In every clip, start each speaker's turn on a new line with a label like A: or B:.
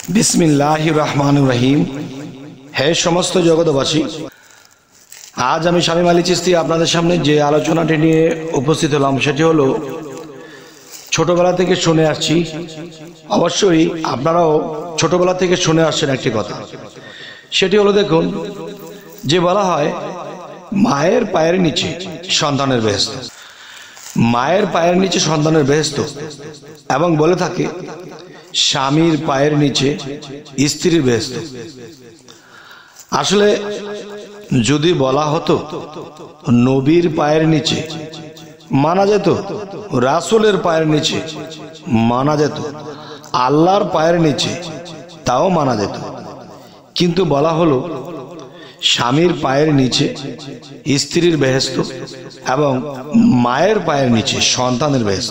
A: বিসমিল্লাহির রহমানির রহিম। হে সমস্ত জগৎবাসী, আজ আমি শামীম আলী চিশতি আপনাদের সামনে যে আলোচনাটি নিয়ে উপস্থিত হলাম সেটি হলো, ছোটবেলা থেকে শুনে আসছি, অবশ্যই আপনারাও ছোটবেলা থেকে শুনে আসছেন একটি কথা। সেটি হলো, দেখুন, যে বলা হয় মায়ের পায়ের নিচে সন্তানের বেহেশত, মায়ের পায়ের নিচে সন্তানের বেহেশত, এবং বলে থাকে স্বামীর পায়ের নিচে স্ত্রীর বেহেশত। আসলে যদি বলা হতো নবীর পায়ের নিচে মানা যেত, রাসূলের পায়ের নিচে মানা যেত, আল্লাহর পায়ের নিচে তাও মানা যেত, কিন্তু বলা হলো স্বামীর পায়ের নিচে স্ত্রীর বেহেশত এবং মায়ের পায়ের নিচে সন্তানের বেহেশত।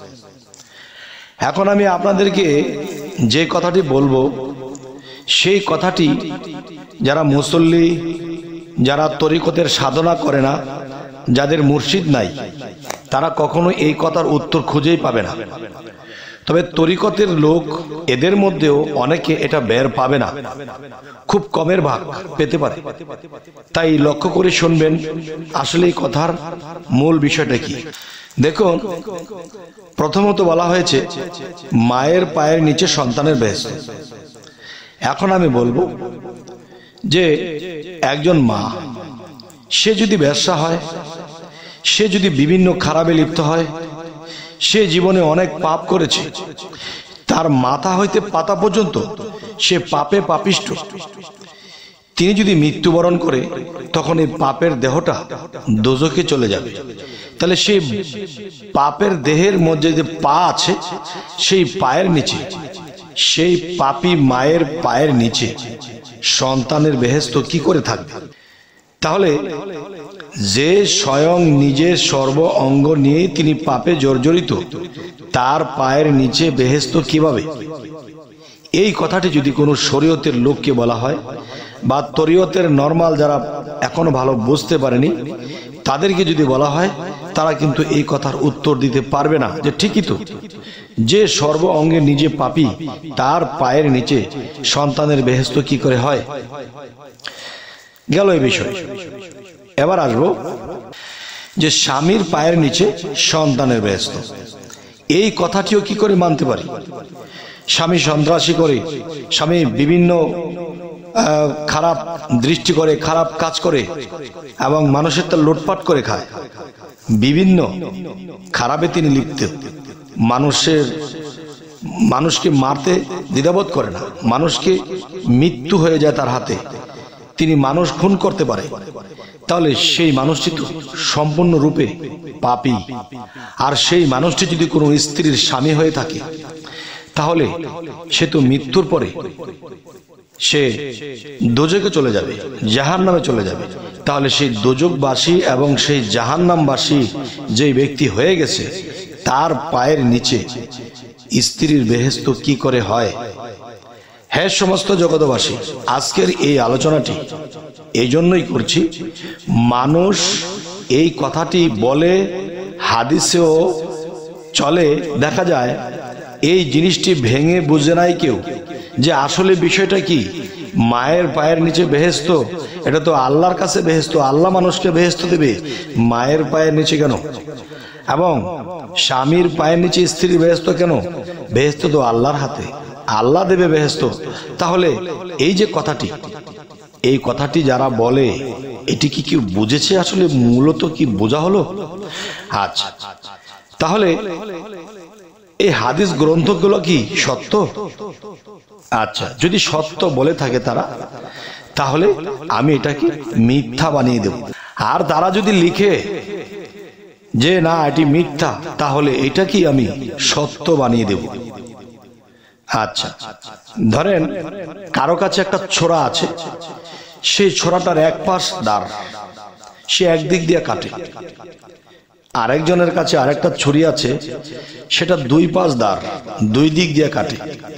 A: এখন আমি আপনাদেরকে যে কথাটি বলবো, সেই কথাটি যারা মুসল্লি, যারা তরিকতের সাধনা করে না, যাদের মুর্শিদ নাই, তারা কখনো এই কথার উত্তর খুঁজেই পাবে না। তবে তরিকতের লোক, এদের মধ্যেও অনেকে এটা বের পাবে না, খুব কমের ভাগ পেতে পারে। তাই লক্ষ্য করে শুনবেন আসলে এই কথার মূল বিষয়টা কি। দেখুন, প্রথমত বলা হয়েছে মায়ের পায়ের নিচে সন্তানের বেহেশত। এখন আমি বলবো যে একজন মা, সে যদি ব্যবসা হয়, সে যদি বিভিন্ন খারাপে লিপ্ত হয়, সে জীবনে অনেক পাপ করেছে, তার মাথা হইতে পাতা পর্যন্ত সে পাপে পাপিষ্ঠ, তিনি যদি মৃত্যুবরণ করে, তখন এই পাপের দেহটা দোজখে চলে যাবে। তাহলে সেই পাপের দেহের মধ্যে যে পা আছে, সেই পায়ের নিচে, সেই পাপী মায়ের পায়ের নিচে সন্তানের বেহেশত কি করে থাকবে? তাহলে যে স্বয়ং নিজের সর্ব অঙ্গ নিয়ে তিনি পাপে জর্জরিত, তার পায়ের নিচে বেহেশত কিভাবে? এই কথাটি যদি কোনো শরীয়তের লোককে বলা হয়, বা তরিয়তের নরমাল যারা এখনো ভালো বুঝতে পারেনি, তাদেরকে যদি বলা হয়, তারা কিন্তু এই কথার উত্তর দিতে পারবে না যে ঠিকই তো, যে সর্ব অঙ্গে নিজে পাপী, তার পায়ের নিচে সন্তানের বেহেশত কি করে হয়? গেল এই বিষয়। এবার আসবো যে স্বামীর পায়ের নিচে সন্তানের বেহেশত, এই কথাটিও কি করে মানতে পারি? স্বামী সন্ত্রাসী করে, স্বামী বিভিন্ন খারাপ দৃষ্টি করে, খারাপ কাজ করে, এবং মানুষের তা লুটপাট করে খায়, বিভিন্ন খারাপে তিনি লিপ্ত, মানুষকে মারতে দ্বিধাবোধ করে না, মানুষকে মৃত্যু হয়ে যায় তার হাতে, তিনি মানুষ খুন করতে পারে, তাহলে সেই মানুষটি তো সম্পূর্ণরূপে পাপী। আর সেই মানুষটি যদি কোনো স্ত্রীর স্বামী হয়ে থাকে, তাহলে সে তো মৃত্যুর পরে সে দোজখে চলে যাবে, জাহান্নামে চলে যাবে। তাহলে সেই দোজখবাসী এবং সেই জাহান্নামবাসী যে ব্যক্তি হয়ে গেছে, তার পায়ের নিচে স্ত্রীর বেহেশত কি করে হয়? হে সমস্ত জগৎবাসী, আজকের এই আলোচনাটি এই জন্যই করছি, মানুষ এই কথাটি বলে, হাদিসেও চলে, দেখা যায় এই জিনিসটি ভেঙে বুঝে নাই কেউ, যে আসলে বিষয়টা কি। মায়ের পায়ের নিচে বেহেশত, এটা তো আল্লাহর কাছে বেহেশত, আল্লাহ মানুষকে বেহেশত দেবে, মায়ের পায়ের নিচে কেন? এবং স্বামীর পায়ের নিচে স্ত্রীর বেহেশত কেন? বেহেশত তো আল্লাহর হাতে, আল্লাহ দেবে বেহেশত। তাহলে এই যে কথাটি, এই কথাটি যারা বলে, এটি কি কেউ বুঝেছে? আসলে মূলত কি বোঝা হলো? আচ্ছা, তাহলে এই হাদিস গ্রন্থগুলো কি সত্য? আচ্ছা, যদি সত্য বলে থাকে তারা, তাহলে আমি এটাকে মিথ্যা বানিয়ে দেব। আর তারা যদি লিখে যে না এটি মিথ্যা, তাহলে এটা কি আমি সত্য বানিয়ে দেব। আচ্ছা, ধরেন কারো কাছে একটা ছোরা আছে, সেই ছোরাটার এক পাশ দাঁড়, সে একদিক দিয়ে কাটে। আরেকজনের কাছে আরেকটা ছুরি আছে, সেটা দুই পাশ দাঁড়, দুই দিক দিয়ে কাটে।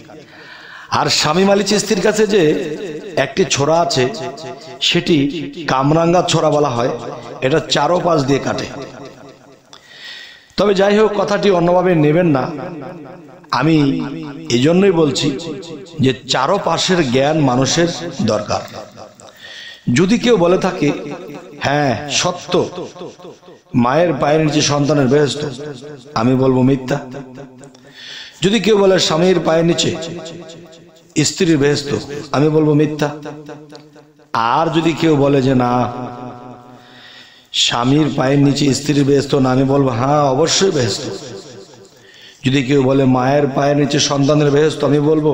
A: আর শামীম আলী চিশতির কাছে যে একটি ছোরা আছে, সেটি কামরাঙ্গা ছোরা বলা হয়, এটা চারো পাশ দিয়ে কাটে। তবে যাই হোক, কথাটি অন্যভাবে নেবেন না। আমি এজন্যই বলছি যে চারপাশের জ্ঞান মানুষের দরকার। যদি কেউ বলে থাকে হ্যাঁ সত্য, মায়ের পায়ের নিচে সন্তানের বেহেশত, আমি বলবো মিথ্যা। যদি কেউ বলে স্বামীর পায়ের নিচে স্ত্রীর বেহেশত, আমি বলবো মিথ্যা। আর যদি কেউ বলে যে না স্বামীর পায়ের নিচে স্ত্রীর বেহেশত না, আমি বলবো হ্যাঁ অবশ্যই বেহেশত। যদি কেউ বলে মায়ের পায়ের নিচে সন্তানের বেহেশত, আমি বলবো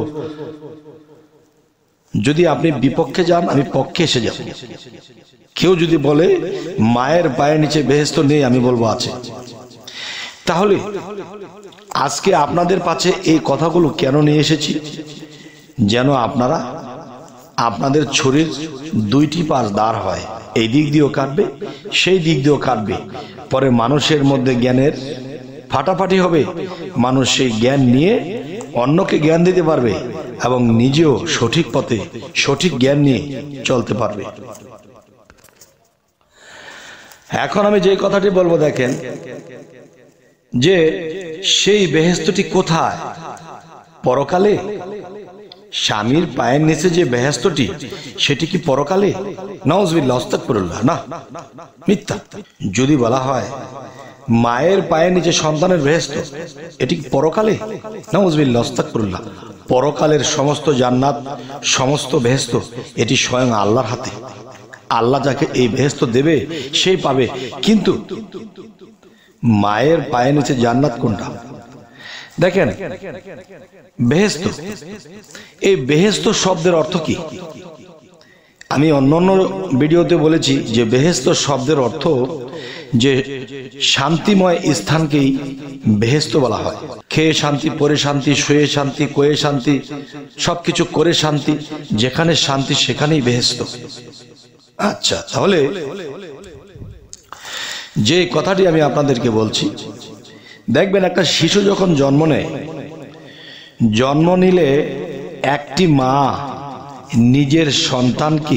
A: যদি আপনি বিপক্ষে যান আমি পক্ষে এসে যাব। কেউ যদি বলে মায়ের পায়ের নিচে বেহেশত নেই, আমি বলবো আছে। তাহলে আজকে আপনাদের কাছে এই কথাগুলো কেন নিয়ে এসেছি? যেন আপনারা আপনাদের ছুরির দুইটি পাশ দাঁড় হয়, এই দিক দিয়েও কাটবে সেই দিক দিয়েও কাটবে, পরে মানুষের মধ্যে জ্ঞানের ফাটাফাটি হবে। মানুষ সেই জ্ঞান নিয়ে অন্যকে জ্ঞান দিতে পারবে এবং নিজেও সঠিক পথে সঠিক জ্ঞান নিয়ে চলতে পারবে। এখন আমি যে কথাটি বলবো দেখেন, যে সেই বেহেশতটি কোথায়? পরকালে। স্বামীর পায়ের নিচে যে বেহেশতটি, সেটি কি পরকালে? নাউজুবিল্লাহ, আস্তাগফিরুল্লাহ, না, মিথ্যা। যদি বলা হয় মায়ের পায়ের নিচে সন্তানের বেহেশত, এটি পরকালে? নাউজুবিল্লাহ, আস্তাগফিরুল্লাহ। পরকালের সমস্ত জান্নাত, সমস্ত বেহেশত এটি স্বয়ং আল্লাহর হাতে। আল্লাহ যাকে এই বেহেশত দেবে সেই পাবে। কিন্তু মায়ের পায়ের নিচে জান্নাত কোনটা? দেখেন বেহেশত, এই বেহেশত শব্দের অর্থ কি? আমি অন্যান্য ভিডিওতে বলেছি যে বেহেশত শব্দের অর্থ যে শান্তিময় স্থানকেই বেহেশত বলা হয়। খেয়ে শান্তি, পরে শান্তি, শুয়ে শান্তি, কয়ে শান্তি, সবকিছু করে শান্তি, যেখানে শান্তি সেখানেই বেহেশত। আচ্ছা, তাহলে যে কথাটি আমি আপনাদেরকে বলছি, দেখবেন একটা শিশু যখন জন্ম নেয়, জন্ম নিলে একটি মা নিজের সন্তানকে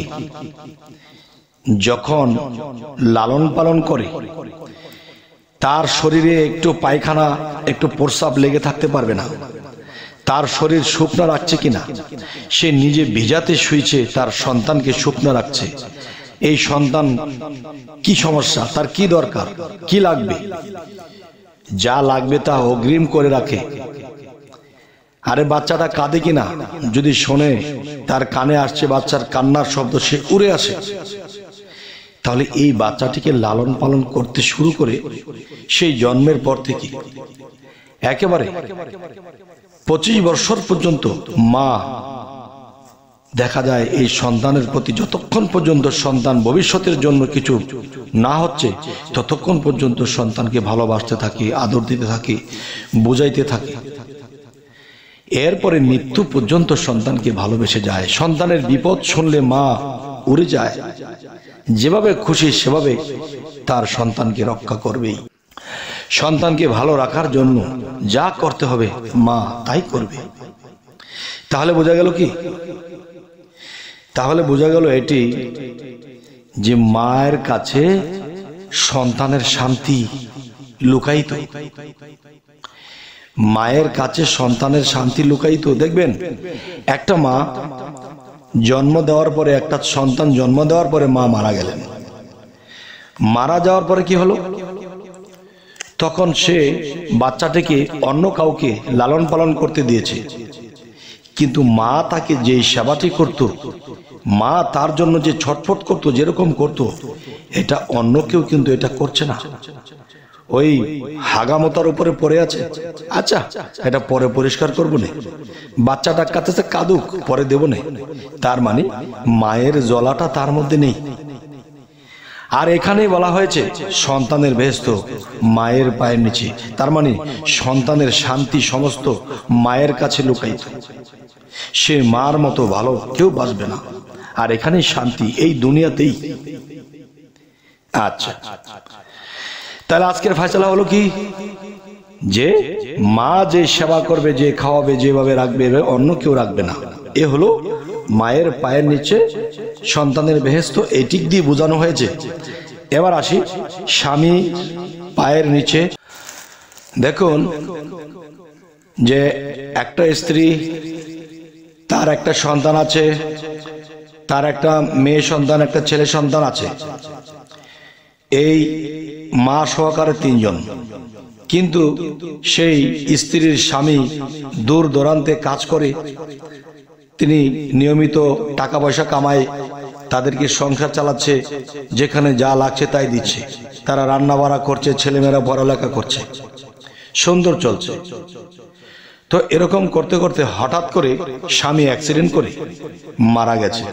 A: যখন লালন পালন করে, তার শরীরে একটু পায়খানা, একটু প্রস্রাব লেগে থাকতে পারবে না। তার শরীর শুকনো রাখছে কিনা, সে নিজে ভিজাতে শুয়েছে, তার সন্তানকে শুকনো রাখছে। এই সন্তান কি সমস্যা, তার কি দরকার, কি লাগবে, যা লাগবে তা অগ্রিম করে রাখে। আরে বাচ্চাটা কাঁদে কিনা, যদি শোনে তার কানে আসছে বাচ্চার কান্নার শব্দ, সে উড়ে আসে। তাহলে এই বাচ্চাটিকে লালন পালন করতে শুরু করে সেই জন্মের পর থেকে একেবারে 25 বছর পর্যন্ত মা দেখা যায় এই সন্তানের প্রতি, যতক্ষণ পর্যন্ত সন্তান ভবিষ্যতের জন্য কিছু না হচ্ছে ততক্ষণ পর্যন্ত সন্তানকে ভালোবাসতে থাকে, আদর দিতে থাকে, বুঝাইতে থাকে। এরপরে মৃত্যু পর্যন্ত সন্তানকে ভালোবেসে যায়। সন্তানের বিপদ শুনলে মা উড়ে যায়, যেভাবে খুশি সেভাবে তার সন্তানকে রক্ষা করবেই। সন্তানকে ভালো রাখার জন্য যা করতে হবে মা তাই করবে। তাহলে বোঝা গেল কি? তাহলে বোঝা গেল এটি যে মায়ের কাছে সন্তানের শান্তি লুকায়িত। মায়ের কাছে সন্তানের শান্তি লুকায়িত। দেখবেন একটা মা জন্ম দেওয়ার পরে, একটা সন্তান জন্ম দেওয়ার পরে মা মারা গেলেন। মারা যাওয়ার পরে কি হলো? তখন সে বাচ্চাটিকে অন্য কাউকে লালন পালন করতে দিয়েছে, কিন্তু মা তাকে যে সেবাটি করত, মা তার জন্য যে ছটফট করত, যেরকম করত, এটা অন্য কেউ কিন্তু এটা করছে না। ওই হাগামতার উপরে পড়ে আছে, আচ্ছা এটা পরে পরিষ্কার করবো না, বাচ্চাটা কাছে কাঁদুক, পরে দেবো না। তার মানে মায়ের জ্বলাটা তার মধ্যে নেই। আর এখানেই বলা হয়েছে সন্তানের বেহেশত মায়ের পায়ের নিচে। তার মানে সন্তানের শান্তি সমস্ত মায়ের কাছে লুকায়িত। সে মার মতো ভালো কেউ বাসবে না। আর এখানেই শান্তি, এই দুনিয়াতেই। আচ্ছা, তাহলে আজকের ফয়সালা হলো কি? যে মা যে সেবা করবে, যে খাওয়াবে, যেভাবে রাখবে, অন্য কেউ রাখবে না। এ হলো মায়ের পায়ের নিচে সন্তানের বেহেশত। এই দিক দিয়ে বোঝানো হয়েছে। এবার আসি স্বামী পায়ের নিচে। দেখুন যে একটা স্ত্রী, তার একটা সন্তান আছে, তার একটা মেয়ে সন্তান, একটা ছেলে সন্তান আছে, এই মা সহকারে 3 জন। কিন্তু সেই স্ত্রীর স্বামী দূর দূরান্তে কাজ করে, তিনি নিয়মিত টাকা পয়সা কামায়, তাদেরকে সংসার চালাচ্ছে, যেখানে যা লাগছে তাই দিচ্ছে, তারা রান্না বাড়া করছে, ছেলেমেয়েরা পড়ালেখা করছে, সুন্দর চলছে। তো এরকম করতে করতে হঠাৎ করে স্বামী অ্যাক্সিডেন্ট করে মারা গেছে।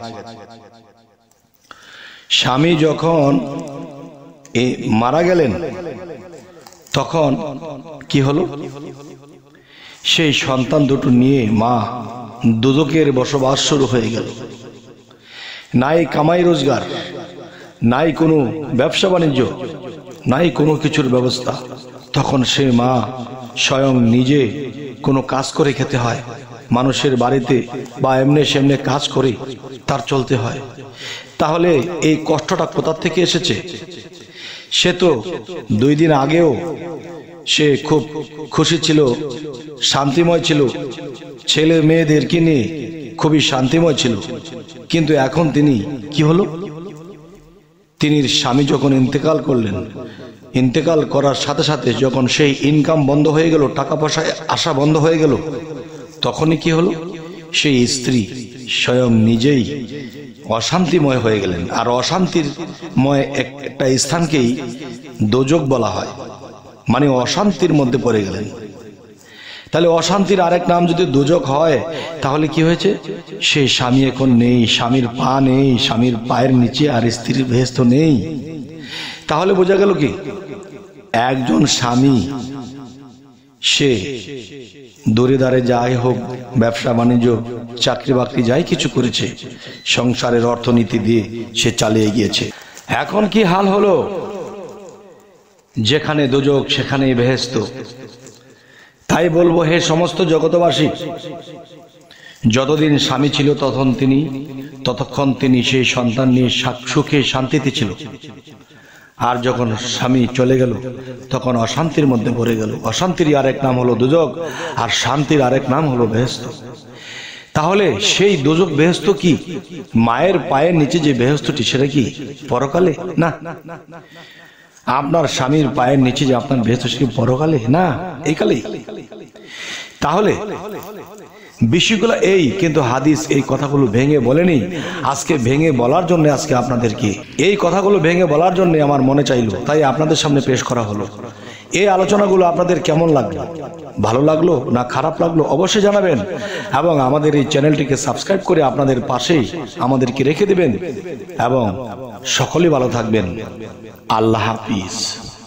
A: স্বামী যখন মারা গেলেন তখন কি হলো, সেই সন্তান দুটো নিয়ে মা দুদকের বসবাস শুরু হয়ে গেল। নাই কামাই রোজগার, নাই কোনো ব্যবসা বাণিজ্য, নাই কোনো কিছুর ব্যবস্থা। তখন সে মা স্বয়ং নিজে কোনো কাজ করে খেতে হয়, মানুষের বাড়িতে বা এমনি সেমনে কাজ করে তার চলতে হয়। তাহলে এই কষ্টটা কোথা থেকে এসেছে? সে তো 2 দিন আগেও সে খুব খুশি ছিল, শান্তিময় ছিল, ছেলে মেয়েদেরকে নিয়ে খুবই শান্তিময় ছিল। কিন্তু এখন তিনি কি হলো, তিনি স্বামী যখন ইন্তেকাল করলেন, ইন্তেকাল করার সাথে সাথে যখন সেই ইনকাম বন্ধ হয়ে গেল, টাকা পয়সা আসা বন্ধ হয়ে গেল, তখনই কি হলো, সেই স্ত্রী স্বয়ং নিজেই অশান্তিময় হয়ে গেলেন। আর অশান্তিময় একটা স্থানকেই দোজক বলা হয়, মানে অশান্তির মধ্যে পড়ে গেলেন। তাহলে অশান্তির আরেক নাম যদি দোজক হয়, তাহলে কি হয়েছে, সেই স্বামী এখন নেই, স্বামীর পা নেই, স্বামীর পায়ের নিচে আর স্ত্রীর বেহেশত নেই। তাহলে বোঝা গেল কি, একজন স্বামী সে দূরে দাঁড়ে যাই হোক, ব্যবসা বাণিজ্য চাকরি বাকরি যাই কিছু করেছে, সংসারের অর্থনীতি দিয়ে সে চালিয়ে গিয়েছে। এখন কি হাল হলো, যেখানে দোজক সেখানেই বেহেশত। তাই বলবো, হে সমস্ত জগতবাসী, যতদিন স্বামী ছিল ততক্ষণ তিনি সেই সন্তান নিয়ে সুখে শান্তিতে ছিল। আর যখন স্বামী চলে গেল তখন অশান্তির মধ্যে পড়ে গেল। অশান্তির আরেক নাম হলো দোজক, আর শান্তির আরেক নাম হলো বেহেশত। তাহলে সেই দোজক বেহেশত কি, মায়ের পায়ের নিচে যে বেহেশতটি, সেটা কি পরকালে? না। আপনার স্বামীর পায়ের নিচে যে আপনার বেহেশত, সেটা পরকালে না, এই কালেই। তাহলে বিষয়গুলো এই, কিন্তু হাদিস এই কথাগুলো ভেঙে বলেনি। আজকে ভেঙে বলার জন্য, আজকে আপনাদেরকে এই কথাগুলো ভেঙে বলার জন্য আমার মনে চাইলো, তাই আপনাদের সামনে পেশ করা হলো। এই আলোচনাগুলো আপনাদের কেমন লাগলো, ভালো লাগলো না খারাপ লাগলো অবশ্যই জানাবেন, এবং আমাদের এই চ্যানেলটিকে সাবস্ক্রাইব করে আপনাদের পাশেই আমাদেরকে রেখে দেবেন, এবং সকলেই ভালো থাকবেন। আল্লাহ হাফিজ।